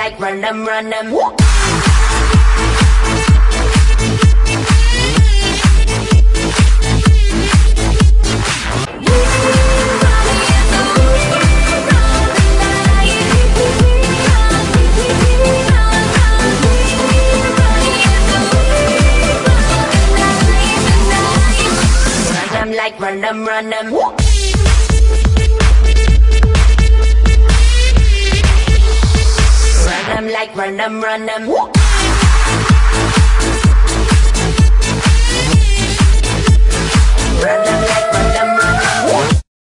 like run them, run them. Like run them, run them. Run them like run them, run them. Run them like run them.